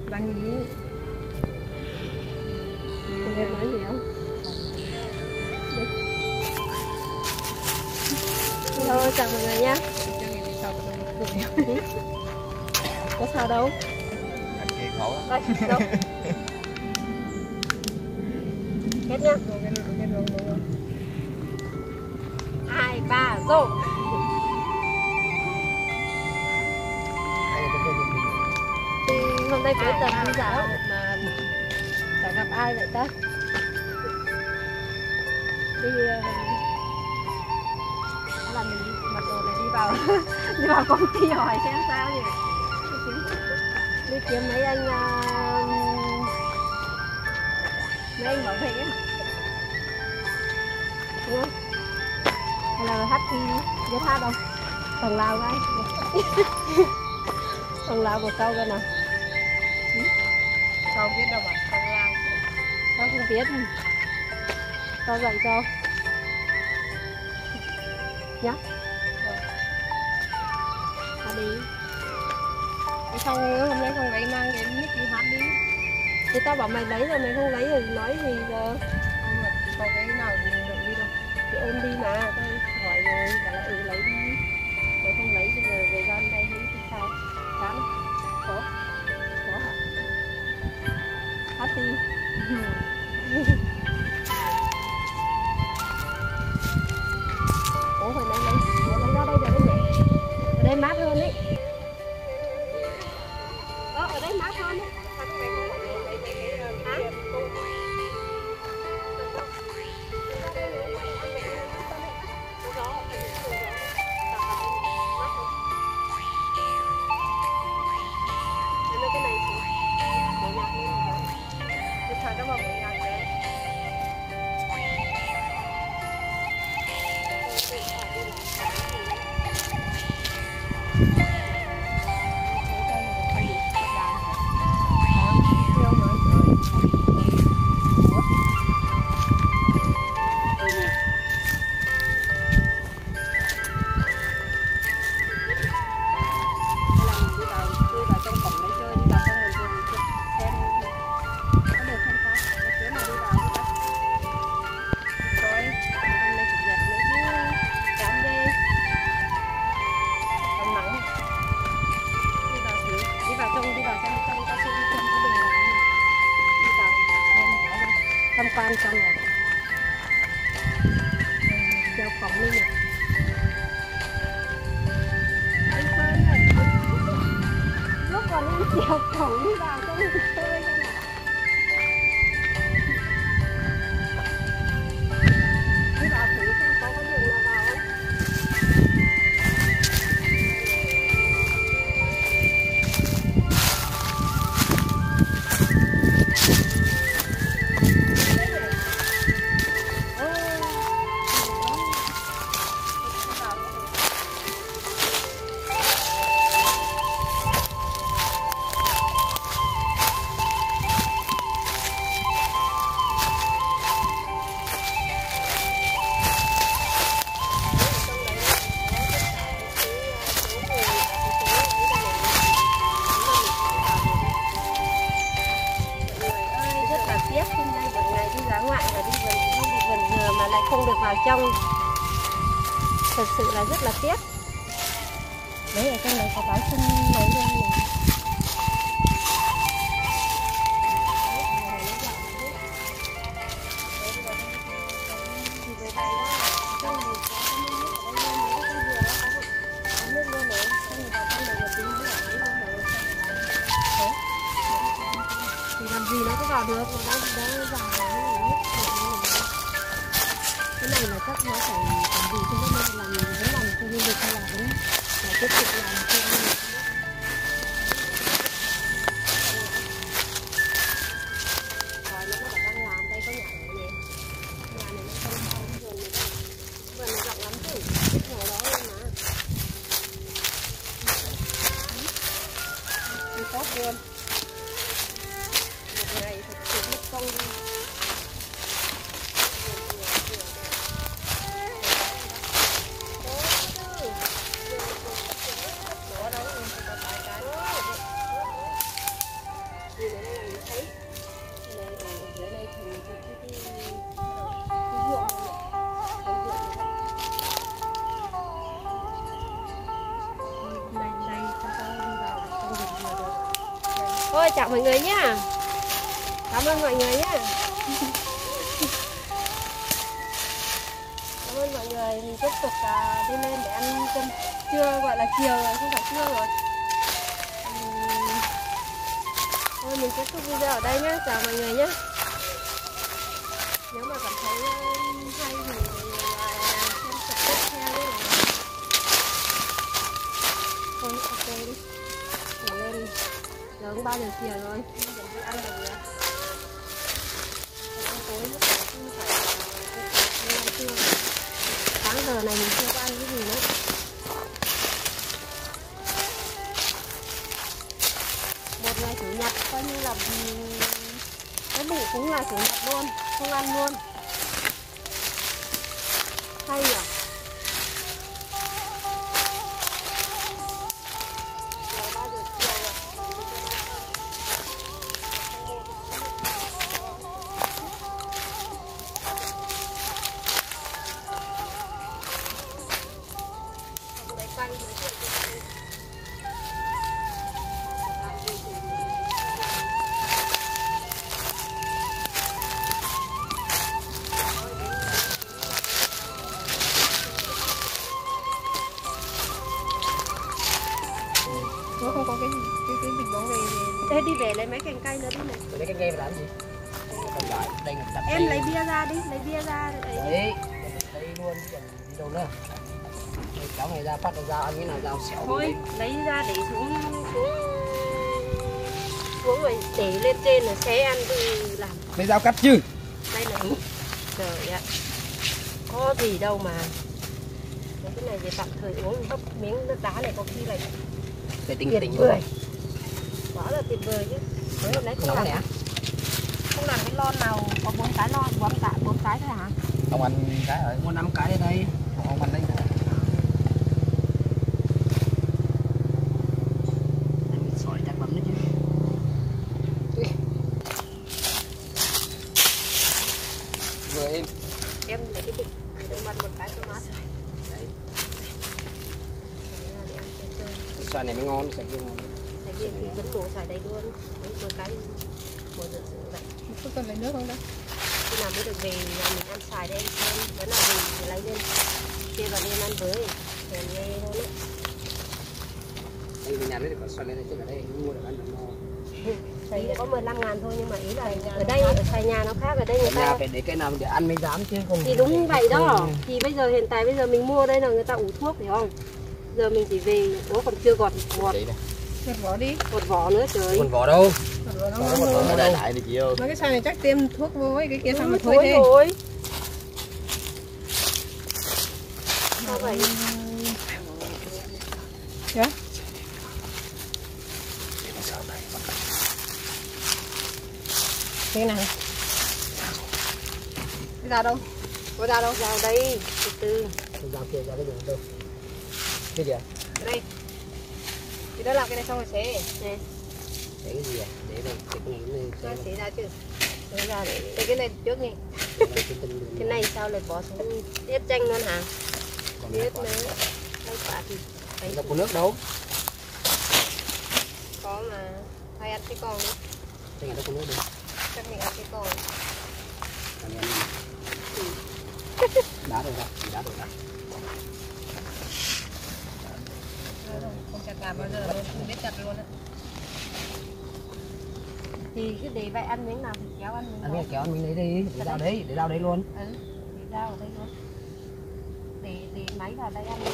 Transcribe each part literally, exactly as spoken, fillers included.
Đang nghĩ. Em em nói gì không? Hello, chào mọi người nha. Có sao đâu. Anh kia khổ Đây, đâu. Hết nha. Hai, ba, go. Hôm nay cuối tuần đi dạo mà chả gặp ai vậy ta? Đi uh, là mình mặc đồ này đi vào đi vào công ty hỏi xem sao nhỉ? Đi kiếm mấy anh uh, mấy anh bảo vệ ấy. Đúng không? Hay là hát thì biết hát không? Tầng Lào ngay. Tầng Lào của sau coi nào. Sao biết đâu mà không lao. Sao không biết? Sao dạy cho? Nhá. Hát đi. Sao hôm nay không lấy mang cái mic đi hát đi. Thì tao bảo mày lấy rồi mày không lấy rồi nói gì giờ? Không mà có cái nào thì mình được đi đâu. Thì ôm đi mà, tao hỏi rồi, bảo là ừ lấy đi. Mày không lấy bây giờ về ra đây nghĩ thì sao? Chán có? Có hả? Hát đi. Ủa hồi nãy lấy, ủa lấy ra đây được không nhỉ? Ở đây mát hơn ấy. Ờ, ở đây mát hơn ấy. Hả? Cái này mở nhạc lên rồi. Cái thằng đó mà mở nhạc đấy. Tham quan trong này vào cổng đi nè. Anh Sơn ơi, lúc còn em chèo cổng đi vào trong chơi cho nào. Đi vào thử xem có cái giường nào vào không. Không được vào trong, thật sự là rất là tiếc. Đấy ở trong này có báo sân mấy luôn này. Thì làm gì nó có vào được, nó đang vào cái này là chắc nó phải làm gì không biết làm vẫn làm cho du lịch hay là vẫn phải tiếp tục làm cho du lịch. Rồi nó có đang làm đây có nhà ở này, nhà này nó không không vườn này đâu, vườn này rộng lắm chứ, biết ngồi đó luôn mà. Đi tốt luôn. Một ngày thật sự mất công đi. Thôi chào mọi người nhá. Cảm ơn mọi người nhá. Cảm ơn mọi người. Mình tiếp tục uh, đi lên để ăn cơm trưa, gọi là chiều rồi, không phải trưa rồi. Uhm. Thôi mình kết thúc video ở đây nhá. Chào mọi người nhá. Nếu mà cảm thấy uh, hay thì mọi người uh, xem tập tiếp theo nhé. Thôi ok đi. Mình lên giờ cũng ba giờ chiều rồi, mình chuẩn bị ăn rồi. Ăn tối lúc đó cũng phải đi ăn trưa. Sáng giờ này mình chưa có ăn cái gì nữa. Một ngày chủ nhật coi như là cái bụng cũng là chủ nhật luôn, không ăn luôn. Hay nhỉ? Nó không có cái cái cái bình bóng này. Thế đi về lấy mấy cành cây nữa đi này. Lấy cành cây mà làm gì? Đây Em lấy bia ra đi, lấy bia ra đấy. Đấy, lấy luôn chứ còn đi đâu nữa. Cháu này ra phát đầu dao ăn cái nào dao xẻo. Thôi, lấy ra để xuống xuống xuống rồi để lên trên là xé ăn thì làm. Lấy dao cắt chứ. Đây này. Trời ạ. Có gì đâu mà. Cái này để tạm thời uống hấp miếng nước đá này có khi lại để tình tuyệt tình vời. Quá là tuyệt vời chứ. Đấy, lấy không làm nè. Không làm cái lon nào có bốn cái lon, bốn cái bốn cái thôi hả? Ông ăn cái rồi, mua năm cái ở đây. Ông ăn đây thôi. Mình sỏi chắc lắm đấy chứ. Vừa em. Em lấy cái bịch để mặt một cái cho mát. Đấy. Xoài này mới ngon, xoài kia ngon. Xoài kia thì vẫn đổ xoài đây luôn. Đấy, một cái một rưỡi vậy. Có cần lấy nước không đâu? Khi nào mới được về nhà mình ăn xoài đây xem. Nếu nào về thì lấy lên. Chia vào lên ăn với. Hèn nghe thôi đấy. Đây nhà đấy được có xoài lên chứ ở đây mua được ăn được ngon. Thì có mười lăm ngàn thôi nhưng mà ý là ở đây ở xoài nhà nó khác, ở đây người ta nhà phải để cái nào để ăn mới dám chứ không. thì đúng vậy đó. Thì bây giờ hiện tại bây giờ mình mua đây là người ta ủ thuốc phải không? Giờ mình chỉ về nó còn chưa gọt gọt Gọt vỏ đi. gọt vỏ nữa trời. Còn vỏ đâu? Gọt vỏ nó Còn ngon vỏ hơn. nó đại đại này chị ơi. Mấy cái xoài này chắc tiêm thuốc vô ấy, cái kia sao mà Ừ, thôi thôi thế. rồi. Sao vậy? Dạ? Cái nào? Cái dao đâu? Có dao đâu? Vào đây, từ từ. Cái dao kia ra cái gì đâu? Cái gì à? Đây. Thì đã làm cái này xong rồi xé. Nè, Để cái gì à? Để đây, cái này lên Nó xem. xé ra chứ. lấy ra để Để cái này trước đi. cái này sao lại bỏ xuống tiết chanh luôn hả? biết Tiết nữa. Lấy quả thì Đâu có nước đâu. Có mà. Hay ăn cái con đi. Cái này đâu có nước đâu. Chắc mình ăn cái con. Cái này ăn. Đá rồi ra, đá rồi ra. Không chặt làm bao giờ luôn, không biết chặt luôn á. thì cứ để vậy ăn miếng nào thì kéo ăn miếng Ăn đó. cái kéo ăn mình lấy đi, để dao đấy, để dao đấy luôn. Ừ, để dao ở đây luôn. Để để máy vào đây ăn.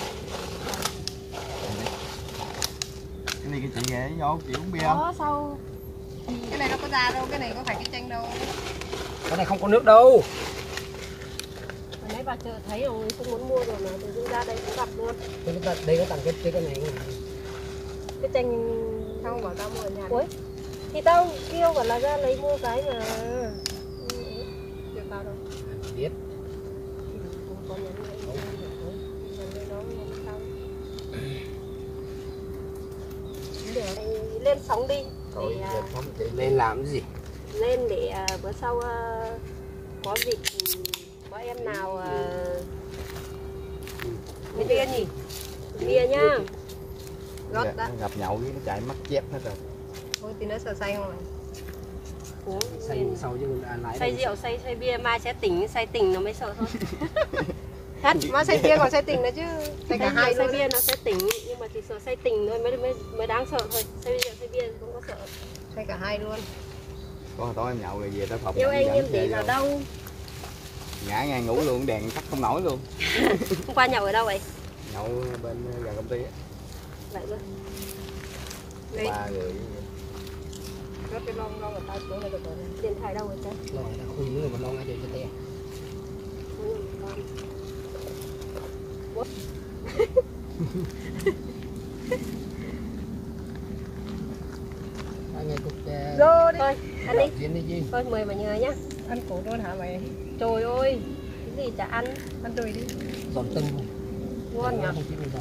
Cái này cái chị ghé vô chị uống bia không? Có sau Cái này nó có da đâu, cái này có phải cái chanh đâu. Cái này không có nước đâu. hồi nãy bà chợ thấy rồi không muốn mua rồi mà tự dưng ra đây cũng gặp luôn. Đây có đây có tặng cái cái cái này. Cái chanh Không bảo tao mua ở nhà. cuối thì tao kêu bảo là ra lấy mua cái mà. Chưa tao đâu. Biết. Không có nhắn lại nhắn với nó nhắn sau. Để lên sóng đi. Thôi Để, giờ à, không để lên làm cái gì? lên để uh, bữa sau uh, có dịp có em nào uh, bia nhỉ, bia nhá. Gót đó. Gặp nhậu với nó chạy mất dép hết rồi. Thôi thì nó sợ say không rồi. Uống Say sau chứ lại say rượu, say say bia mai sẽ tỉnh, say tỉnh nó mới sợ thôi. Thật, mà say bia còn say tỉnh nữa chứ. Say cả hai say luôn. bia nó sẽ tỉnh nhưng mà chỉ sợ say tỉnh thôi mới mới mới đáng sợ thôi. Say rượu, say bia không có sợ. Say cả hai luôn. Có tối em nhậu rồi về tới phòng. Yêu anh em để vào đâu? Ngã ngang ngủ luôn, đèn tắt không nổi luôn. Hôm qua nhậu ở đâu vậy? Nhậu bên gần công ty á. Vậy luôn. Ba người. Gót cái lon lon ở tay xuống này được rồi. Điện thoại đâu rồi chứ? Rồi đã khui nữa mà lo ngay cho cho te. Anh nghe cục Rồi đi. Thôi, ăn đi. Diễn đi chi? Thôi mời mọi người nhá. Ăn cổ luôn hả mày? Trời ơi, cái gì chả ăn. Ăn rồi đi. Giòn tưng. Ngon nhỉ?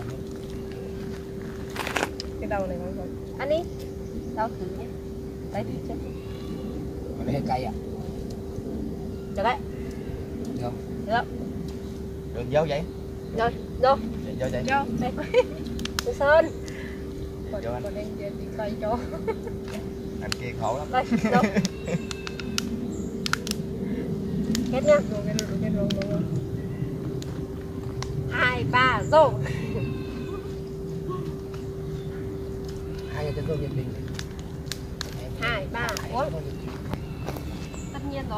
Cái đầu này ngon rồi. Ăn đi. Rau thử nhé. Đấy thì chứ. Còn đây cay à? Được đấy. Được. Được. Được dấu vậy? Rồi, rồi. Dấu vậy? Cho. Đây. Tôi Sơn. Còn Cho anh. còn anh đi tay cho. Anh kia khổ lắm. Đây, rồi. Hết nhá. Rồi cái rồi cái rồi rồi. Hai, ba, rồi. Hai người tên tôi nhiệt tình. Hai, ba, uống. Tất nhiên rồi.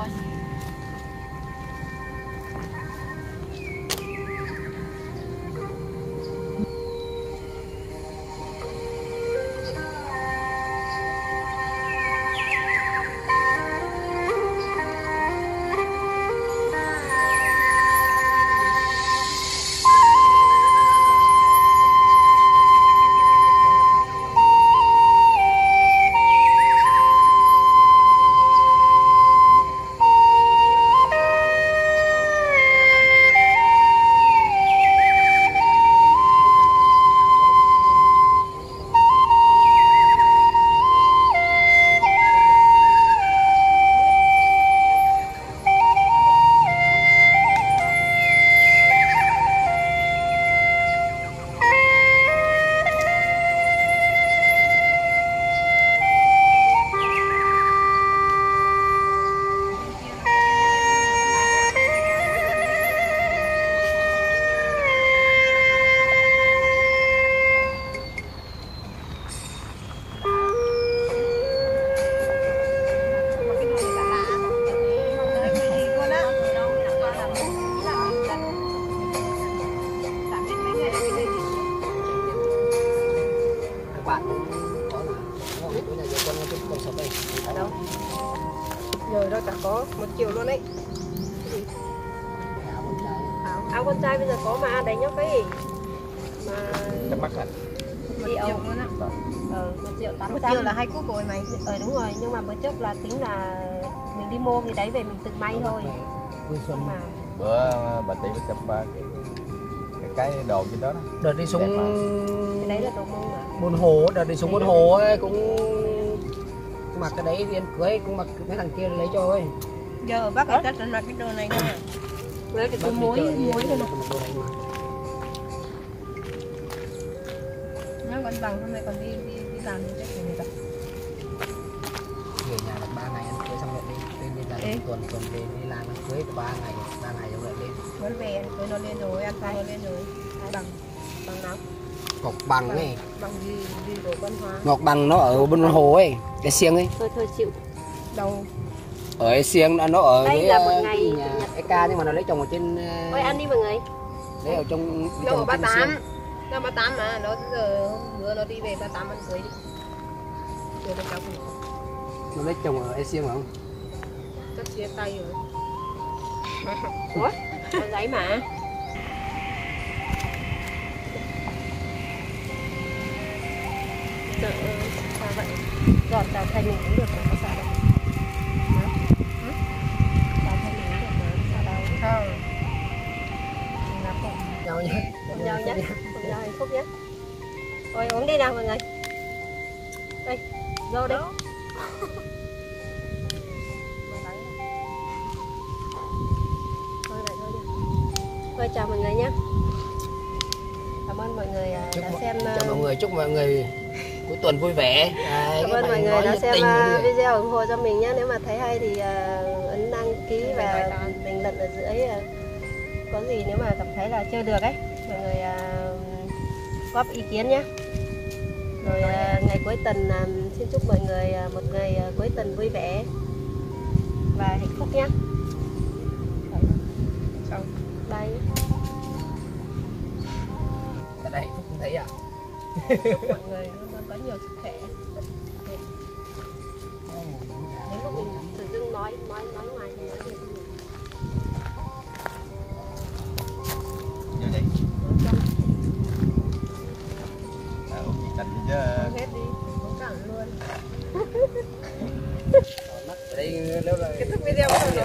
Rồi đó chả có một triệu luôn đấy. Áo con trai bây giờ có mà đấy nhóc ấy. Mà Chấm mắt anh. Một triệu luôn á. ờ một triệu tám Một trăm. triệu là hai cúc rồi mày. Ờ đúng rồi, nhưng mà bữa trước là tính là mình đi mua cái đấy về mình tự may thôi. Nhưng mà Bữa bà Tỷ bà chụp cái, cái cái đồ trên đó đó. Đợt đi xuống cái đấy là đồ mông mà. Buôn Hồ, đợt đi xuống Buôn Hồ ấy cũng mặc cái đấy viên cưới cũng mặc mấy thằng kia lấy cho ấy. Giờ bác ấy cắt là cái đồ này thôi. Với cái túi muối muối thôi này. Nó còn bằng hôm nay còn đi đi đi làm gì chắc người ta. Về nhà được ba ngày ăn cưới xong rồi đi lên đi ra Ê. tuần tuần về đi làm ăn cưới ba ngày ba ngày rồi lại lên. Vẫn về ăn cưới nó lên rồi, ăn tay nó lên rồi. Bằng Bằng nào? Ngọc Bằng ấy, bằng gì gì đồ văn hóa. Ngọc Bằng nó ở bên Buôn Hồ ấy, cái xiêng ấy. Thôi thôi chịu. Đầu Ở cái xiêng nó ở Đây dưới là một ờ, ngày cái chủ nhà nhật. cái ca nhưng mà nó lấy chồng ở trên ờ, Thôi ăn đi mọi người. lấy ở trong lấy nó chồng ở ba trên tám. xiêng. Nó ba tám mà nó giờ hôm bữa nó đi về ba tám ăn cưới đi. Rồi nó cháu của nó. Nó lấy chồng ở xiêng phải không? Chắc chia tay rồi. Ủa? Ăn giấy mà. Sợ sao vậy? Giọt vào thay mình cũng được mà có sao đâu. Hả? Hả? Vào thay mình cũng được mà sao đâu. Không. Là không. Nhau nhá. Cùng nhau nhé, cùng nhau hạnh phúc nhé. Thôi uống đi nào mọi người. Đây, vô đi. thôi chào mọi người nhé. Cảm ơn mọi người chúc đã mọi, xem. chào mọi người, chúc mọi người cuối tuần vui vẻ. À, Cảm ơn mọi người đã xem video ủng hộ cho mình nhé. Nếu mà thấy hay thì uh, ấn đăng ký và bình luận ở dưới. Uh, có gì nếu mà cảm thấy là chưa được ấy, mọi người uh, góp ý kiến nhé. Rồi uh, ngày cuối tuần uh, xin chúc mọi người uh, một ngày uh, cuối tuần vui vẻ và hạnh phúc nhé. Bye. Ở đây Phúc không thấy à? Chúc mọi người luôn luôn có nhiều sức khỏe. Nếu mà mình tự dưng nói nói nói ngoài thì nói được. Vô đi. À, uống gì cạnh chứ. Uống hết đi, uống cạn luôn. Ở đây nếu là Kết thúc video.